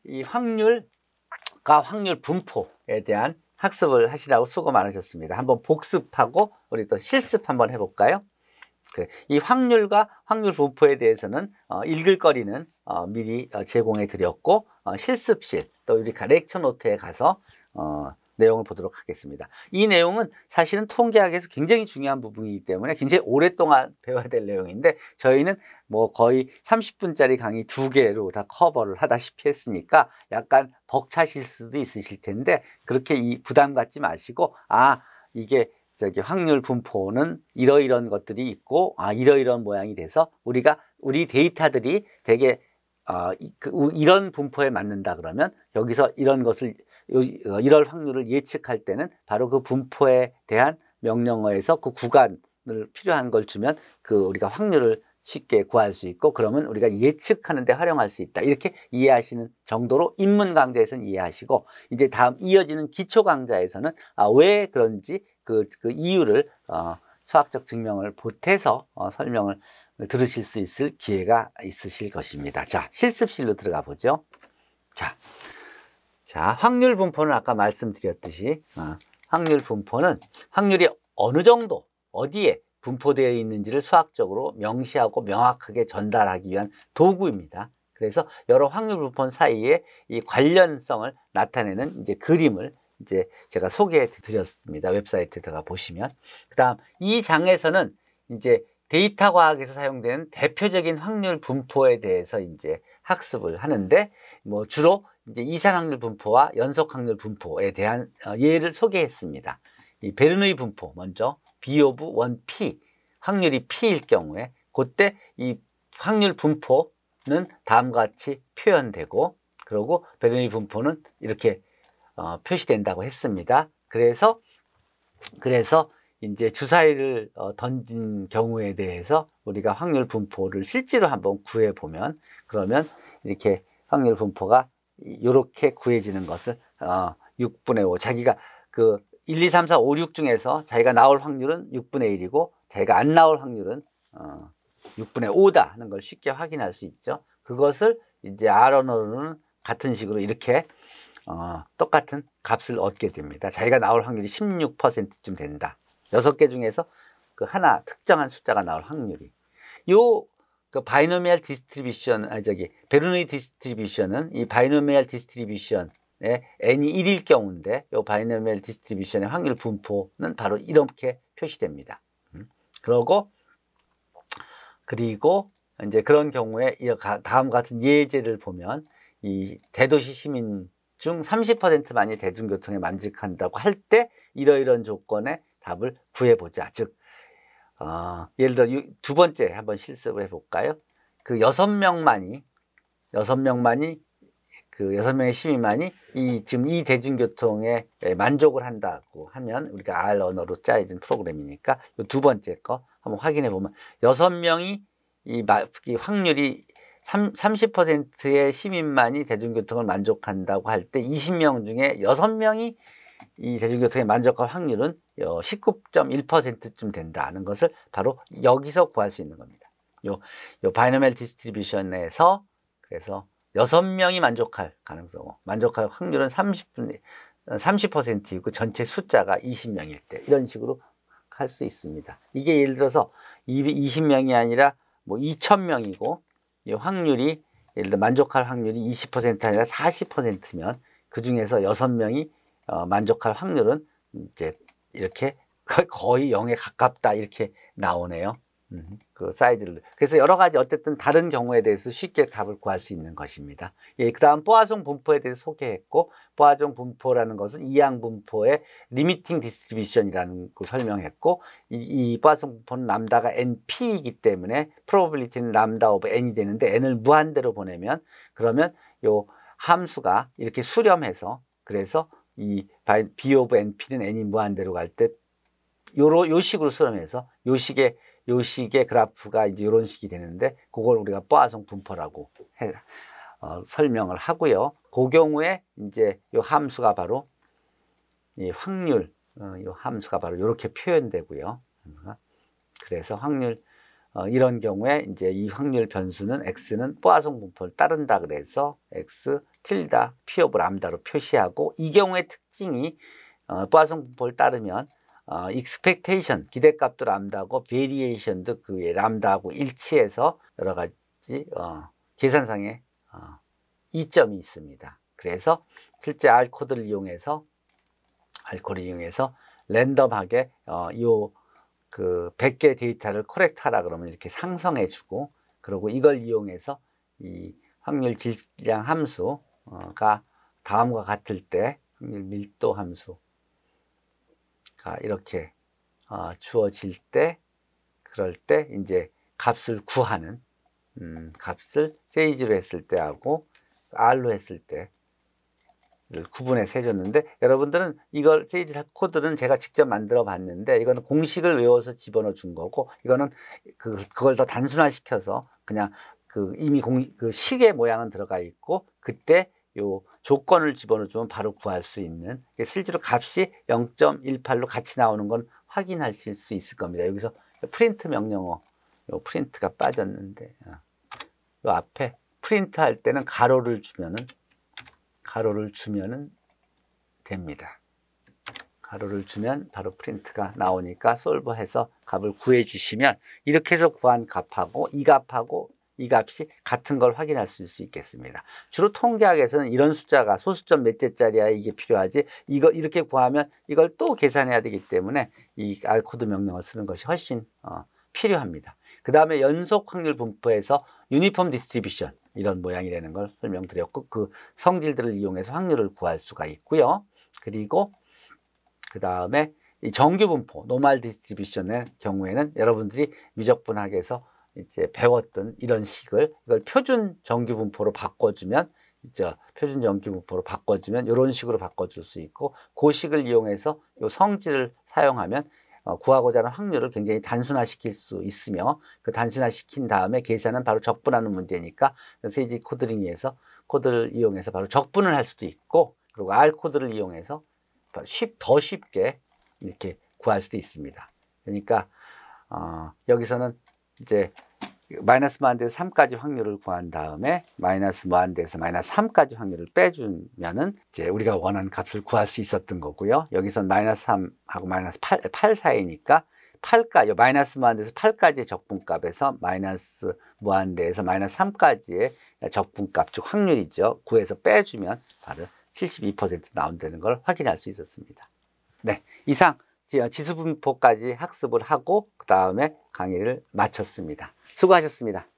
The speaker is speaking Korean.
이 확률과 확률 분포에 대한 학습을 하시라고 수고 많으셨습니다. 한번 복습하고 우리 또 실습 한번 해볼까요? 이 확률과 확률 분포에 대해서는 읽을 거리는 미리 제공해 드렸고, 실습실 또 우리 렉처 노트에 가서 내용을 보도록 하겠습니다. 이 내용은 사실은 통계학에서 굉장히 중요한 부분이기 때문에 굉장히 오랫동안 배워야 될 내용인데, 저희는 뭐 거의 30분짜리 강의 2개로 다 커버를 하다시피 했으니까 약간 벅차실 수도 있으실 텐데, 그렇게 부담 갖지 마시고, 이게 확률 분포는 이러이러한 것들이 있고, 이러이러한 모양이 돼서 우리 데이터들이 되게 이런 분포에 맞는다 그러면 여기서 이럴 확률을 예측할 때는 바로 그 분포에 대한 명령어에서 그 구간을 필요한 걸 주면 우리가 확률을 쉽게 구할 수 있고, 그러면 우리가 예측하는 데 활용할 수 있다, 이렇게 이해하시는 정도로 입문 강좌에서는 이해하시고, 이제 다음 이어지는 기초 강좌에서는 왜 그런지 그 이유를 수학적 증명을 보태서 설명을 들으실 수 있을 기회가 있으실 것입니다. 자, 실습실로 들어가 보죠. 자, 확률 분포는 아까 말씀드렸듯이 확률 분포는 확률이 어느 정도 어디에 분포되어 있는지를 수학적으로 명시하고 명확하게 전달하기 위한 도구입니다. 그래서 여러 확률 분포 사이에 이 관련성을 나타내는 이제 그림을 이제 제가 소개해 드렸습니다. 웹사이트에 들어가 보시면. 그다음 이 장에서는 이제 데이터 과학에서 사용되는 대표적인 확률 분포에 대해서 이제 학습을 하는데, 뭐 주로 이제 이산 확률 분포와 연속 확률 분포에 대한 예를 소개했습니다. 이 베르누이 분포 먼저 B 오브 1P, 확률이 P일 경우에 그때 이 확률 분포는 다음과 같이 표현되고, 그리고 베르누이 분포는 이렇게 표시된다고 했습니다. 그래서 이제 주사위를 던진 경우에 대해서 우리가 확률 분포를 실제로 한번 구해 보면, 그러면 이렇게 확률 분포가 이렇게 구해지는 것을 6분의 5, 자기가 1, 2, 3, 4, 5, 6 중에서 자기가 나올 확률은 6분의 1이고 자기가 안 나올 확률은 6분의 5다 하는 걸 쉽게 확인할 수 있죠. 그것을 이제 R 언어로는 같은 식으로 이렇게 똑같은 값을 얻게 됩니다. 자기가 나올 확률이 16%쯤 된다. 6개 중에서 하나 특정한 숫자가 나올 확률이. 바이노미얼 디스트리뷰션, 베르누이 디스트리뷰션은 이 바이노미얼 디스트리뷰션의 n이 1일 경우인데, 이 바이노미얼 디스트리뷰션의 확률 분포는 바로 이렇게 표시됩니다. 그리고 이제 그런 경우에 다음과 같은 예제를 보면, 이 대도시 시민 중 30%만이 대중교통에 만족한다고 할 때 이러이러한 조건의 답을 구해보자. 즉, 예를 들어 두 번째 한번 실습을 해볼까요? 6명만이 6명의 시민만이 지금 이 대중교통에 만족을 한다고 하면, 우리가 R 언어로 짜여진 프로그램이니까 이 두 번째 거 한번 확인해 보면, 6명이 이 확률이 30%의 시민만이 대중교통을 만족한다고 할 때 20명 중에 6명이 이 대중교통에 만족할 확률은 19.1%쯤 된다는 것을 바로 여기서 구할 수 있는 겁니다. 요 바이노미얼 디스트리뷰션에서, 그래서 6명이 만족할 확률은 30%이고 전체 숫자가 20명일 때, 이런 식으로 할 수 있습니다. 이게 예를 들어서 20명이 아니라 뭐 2000명이고, 이 확률이 예를 들어 만족할 확률이 20% 아니라 40%면 그 중에서 6명이 만족할 확률은 이제 이렇게 거의 0에 가깝다, 이렇게 나오네요. 그 사이즈를. 그래서 여러 가지 어쨌든 다른 경우에 대해서 쉽게 답을 구할 수 있는 것입니다. 그 다음 포아송 분포에 대해서 소개했고, 포아송 분포라는 것은 이항 분포의 리미팅 디스트리뷰션이라는 걸 설명했고, 이 포아송 분포는 람다가 np이기 때문에 프로버빌리티는 람다 오브 n이 되는데, n을 무한대로 보내면, 그러면 요 함수가 이렇게 수렴해서, 그래서 이 b 오브 np는 n이 무한대로 갈 때 요 식으로 수렴해서 요 식의 그래프가 이제 이런 식이 되는데, 그걸 우리가 포아송 분포라고 설명을 하고요. 그 경우에 이제 요 함수가 바로 이 확률, 요 함수가 바로 이렇게 표현되고요. 그래서 확률 이런 경우에 이제 이 확률 변수는 x는 포아송 분포를 따른다 그래서 x 틸다 p 오브 람다로 표시하고, 이 경우의 특징이 포아송 분포를 따르면 expectation 기대값도 람다고 variation도 그 람다하고 일치해서 여러 가지 계산상의 이점이 있습니다. 그래서 실제 R 코드를 이용해서 랜덤하게 그 100개 데이터를 커렉트하라 그러면 이렇게 상성해 주고, 그리고 이걸 이용해서 이 확률 질량 함수가 다음과 같을 때 확률 밀도 함수가 이렇게 주어질 때, 그럴 때 이제 값을 구하는 값을 세이지로 했을 때하고 R로 했을 때 구분해서 해줬는데, 여러분들은 이걸 세이지 코드는 제가 직접 만들어 봤는데, 이거는 공식을 외워서 집어넣어 준 거고, 이거는 그걸 더 단순화시켜서 그냥 이미 그 식의 모양은 들어가 있고, 그때 요 조건을 집어넣어 주면 바로 구할 수 있는, 실제로 값이 0.18로 같이 나오는 건 확인하실 수 있을 겁니다. 여기서 프린트 명령어, 요 프린트가 빠졌는데, 요 앞에 프린트 할 때는 가로를 주면은 됩니다. 가로를 주면 바로 프린트가 나오니까 솔브해서 값을 구해 주시면, 이렇게 해서 구한 값하고 이 값하고 이 값이 같은 걸 확인할 수 있겠습니다. 주로 통계학에서는 이런 숫자가 소수점 몇 개짜리야 이게 필요하지, 이렇게 구하면 이걸 또 계산해야 되기 때문에 이 R코드 명령을 쓰는 것이 훨씬 필요합니다. 그 다음에 연속 확률 분포에서 유니폼 디스트리뷰션, 이런 모양이라는 걸 설명드렸고, 그 성질들을 이용해서 확률을 구할 수가 있고요. 그리고 그 다음에 이 정규 분포, 노멀 디스트리뷰션의 경우에는 여러분들이 미적분학에서 이제 배웠던 이런 식을, 이걸 표준 정규 분포로 바꿔주면, 이런 식으로 바꿔줄 수 있고, 그 식을 이용해서 이 성질을 사용하면 구하고자 하는 확률을 굉장히 단순화시킬 수 있으며, 그 단순화시킨 다음에 계산은 바로 적분하는 문제니까 세이지 코드링에서 코드를 이용해서 바로 적분을 할 수도 있고, 그리고 R 코드를 이용해서 더 쉽게 이렇게 구할 수도 있습니다. 그러니까 여기서는 이제 마이너스 무한대에서 3까지 확률을 구한 다음에 마이너스 무한대에서 마이너스 3까지 확률을 빼주면은 이제 우리가 원하는 값을 구할 수 있었던 거고요. 여기선 마이너스 3하고 마이너스 8 사이니까 8까지, 마이너스 무한대에서 8까지의 적분값에서 마이너스 무한대에서 마이너스 3까지의 적분값, 즉 확률이죠. 9에서 빼주면 바로 72% 나온다는 걸 확인할 수 있었습니다. 네, 이상 지수분포까지 학습을 하고 그 다음에 강의를 마쳤습니다. 수고하셨습니다.